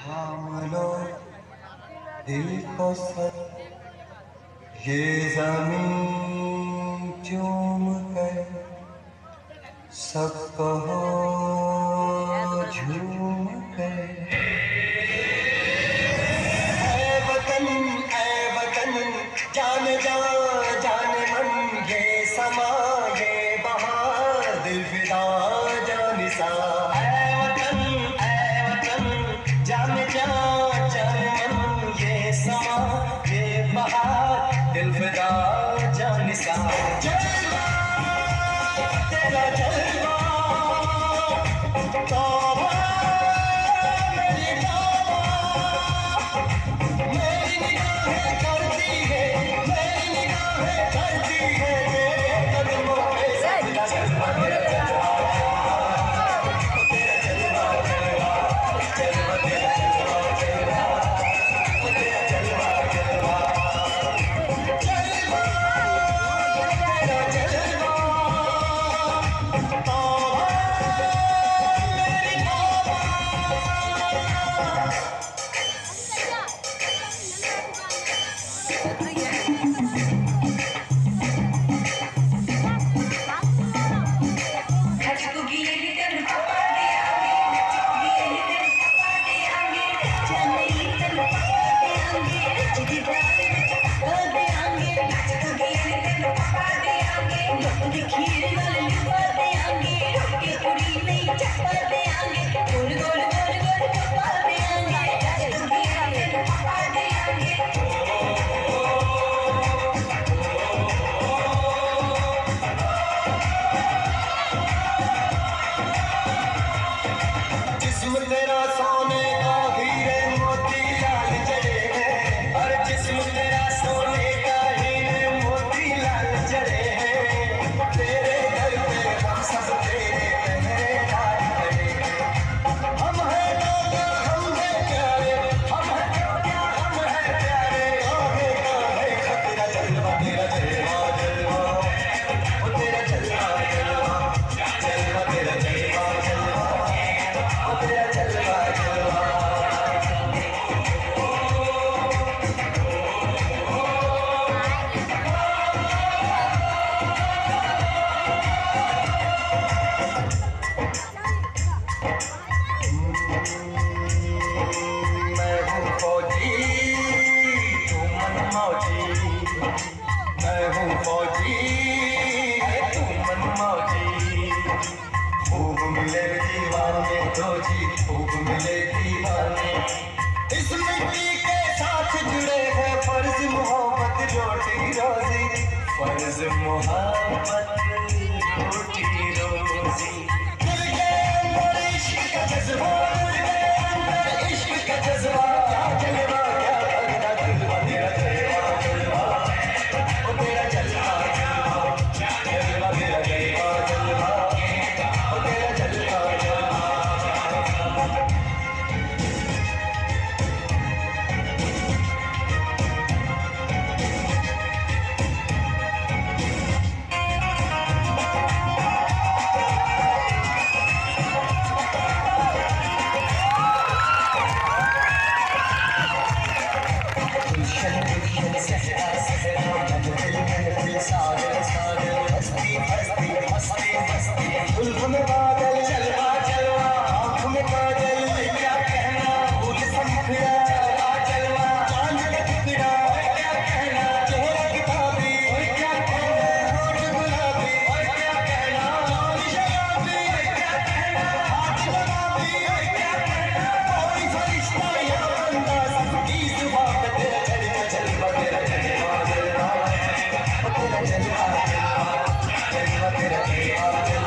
थाम लो दिल को सर, ये ज़मीं चूम कर सब कहो झूम कर। ऐ वतन जान जा जान मन, ये समा ये बहार दिल फिदा जानिसा। ऐ वतन जान जा जान मन, ये समा ये बहार दिल फिदा जानिसा। जलवा तेरा जलवा तौबा मेरी तौबा, मेरी निगाहें करती है, मेरी निगाहें करती है तेरे कदमों पे सजदा। जलवा तेरा जलवा, तेरा जलवा जलवा, जलवा तेरा जलवा जलवा, तेरा जलवा जलवा, जलवा तेरा जलवा तौबा मेरी तौबा। जिस्म तेरा सोने का हीरे मोती लाल जड़े हैं, और जिस्म तेरा सोने का हीरे मोती लाल जड़े हैं। तेरे दर पे हम सब तेरे पहरेदार खड़े हैं। हम हैं लोग हम हैं प्यारे, हम हैं प्यारे, हम हैं प्यारे। आगे का है खतरा, जलवा तेरा जलवा जलवा, ओ तेरा जलवा जलवा, जलवा तेरा जलवा जलवा, ओ तेरा जलवा जलवा। मैं हूँ फौजी तू मन मौजी, मैं हूँ फौजी तू मन मौजी। खूब मिले दीवाने तो जी, खूब मिले दीवाने। इस मिट्टी के साथ जुड़े हैं फर्ज मोहब्बत रोटी रोजी, फर्ज मोहब्बत रोटी रोजी। दिल के अंदर इश्क का जज्बा, दिल के अंदर इश्क का जज्बा, क्या जलवा क्या भगना जलवा तेरा जलवा जलवा, ओ तेरा जलवा जलवा, जलवा तेरा जलवा जलवा, ओ तेरा जलवा जलवा। गुलशन गुलशन सहरा सहरा, मन दिल महफिल सागर सागर, हस्ती हस्ती हस्ती हस्ती। जुल्फ में बादल जलवा जलवा, आँख में काजल क्या कहना, फूल संखड़ा जलवा जलवा, चांद का टुकड़ा क्या कहना, चेहरा किताबी क्या कहना, होठ गुलाबी क्या कहना, चांद शराबी क्या कहना, हाथ गुलाबी क्या कहना, कोई फरिश्ता या बंदा सबकी जुबान पे तेरा जलवा जलवा, तेरा जलवा जलवा, ओ तेरा जलवा जलवा, जलवा तेरा जलवा जलवा।